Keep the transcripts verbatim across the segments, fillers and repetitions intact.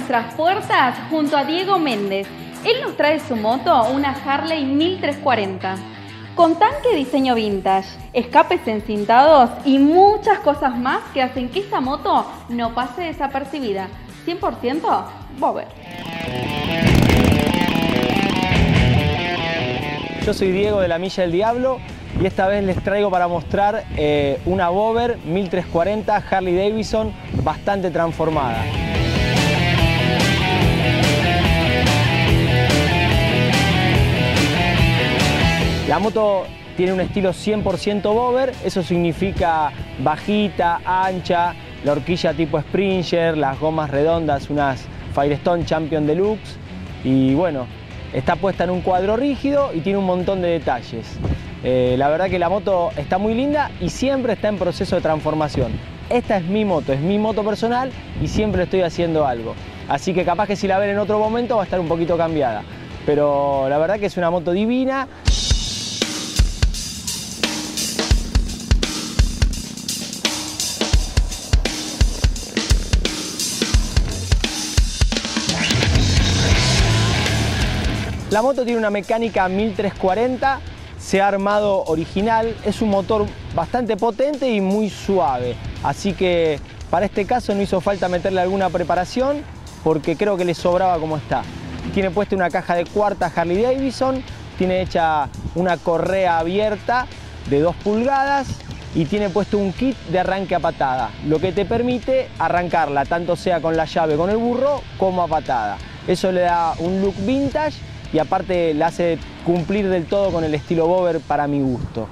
nuestras puertas junto a Diego Méndez. Él nos trae su moto, una Harley mil trescientos cuarenta. Con tanque diseño vintage, escapes encintados y muchas cosas más que hacen que esta moto no pase desapercibida. cien por ciento Bobber. Yo soy Diego de la Milla del Diablo y esta vez les traigo para mostrar eh, una Bobber mil trescientos cuarenta Harley Davidson bastante transformada. La moto tiene un estilo cien por ciento Bobber, eso significa bajita, ancha, la horquilla tipo Springer, las gomas redondas, unas Firestone Champion Deluxe y bueno, está puesta en un cuadro rígido y tiene un montón de detalles. Eh, la verdad que la moto está muy linda y siempre está en proceso de transformación. Esta es mi moto, es mi moto personal y siempre estoy haciendo algo. Así que capaz que si la ven en otro momento va a estar un poquito cambiada. Pero la verdad que es una moto divina. La moto tiene una mecánica mil trescientos cuarenta, se ha armado original, es un motor bastante potente y muy suave, así que para este caso no hizo falta meterle alguna preparación porque creo que le sobraba como está. Tiene puesta una caja de cuarta Harley Davidson, tiene hecha una correa abierta de dos pulgadas y tiene puesto un kit de arranque a patada, lo que te permite arrancarla tanto sea con la llave con el burro como a patada. Eso le da un look vintage y aparte la hace cumplir del todo con el estilo Bobber para mi gusto.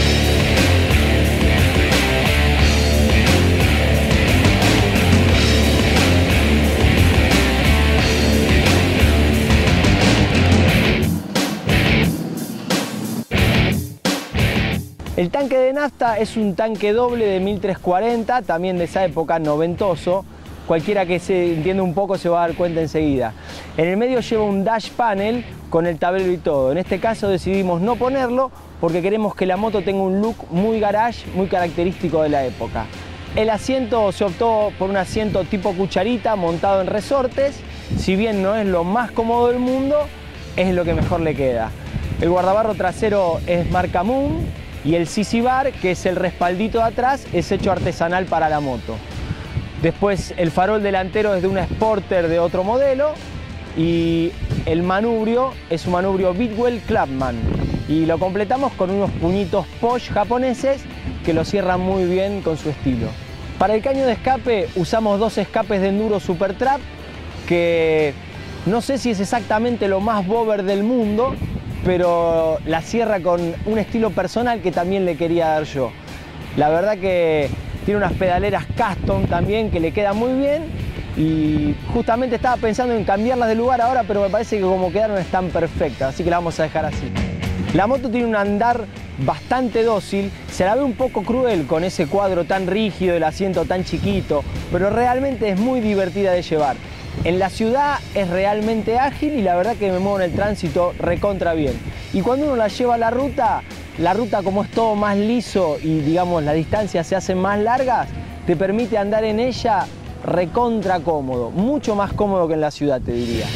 El tanque de nafta es un tanque doble de mil trescientos cuarenta, también de esa época, noventoso. Cualquiera que se entienda un poco se va a dar cuenta enseguida. En el medio lleva un dash panel con el tablero y todo. En este caso decidimos no ponerlo porque queremos que la moto tenga un look muy garage, muy característico de la época. El asiento se optó por un asiento tipo cucharita montado en resortes. Si bien no es lo más cómodo del mundo, es lo que mejor le queda. El guardabarro trasero es marca Moon y el C C Bar, que es el respaldito de atrás, es hecho artesanal para la moto. Después el farol delantero es de una Sporter de otro modelo y el manubrio es un manubrio Bidwell Clubman y lo completamos con unos puñitos Porsche japoneses que lo cierran muy bien con su estilo. Para el caño de escape usamos dos escapes de enduro Super Trap que no sé si es exactamente lo más Bobber del mundo, pero la cierra con un estilo personal que también le quería dar yo. La verdad que tiene unas pedaleras custom también que le quedan muy bien y justamente estaba pensando en cambiarlas de lugar ahora, pero me parece que como quedaron están perfectas, así que la vamos a dejar así. La moto tiene un andar bastante dócil, se la ve un poco cruel con ese cuadro tan rígido, el asiento tan chiquito, pero realmente es muy divertida de llevar. En la ciudad es realmente ágil y la verdad que me muevo en el tránsito recontra bien. Y cuando uno la lleva a la ruta, la ruta como es todo más liso y digamos las distancias se hacen más largas, te permite andar en ella recontra cómodo, mucho más cómodo que en la ciudad te diría.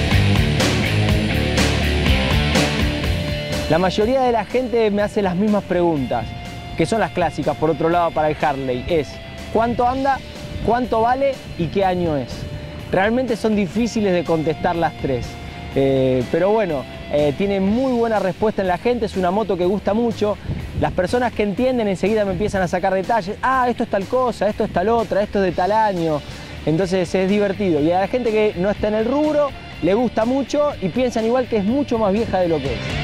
La mayoría de la gente me hace las mismas preguntas, que son las clásicas por otro lado para el Harley, es ¿cuánto anda? ¿Cuánto vale? ¿Y qué año es? Realmente son difíciles de contestar las tres, eh, pero bueno, Eh, tiene muy buena respuesta en la gente, es una moto que gusta mucho. Las personas que entienden enseguida me empiezan a sacar detalles. Ah, esto es tal cosa, esto es tal otra, esto es de tal año. Entonces es divertido. Y a la gente que no está en el rubro le gusta mucho y piensan igual que es mucho más vieja de lo que es.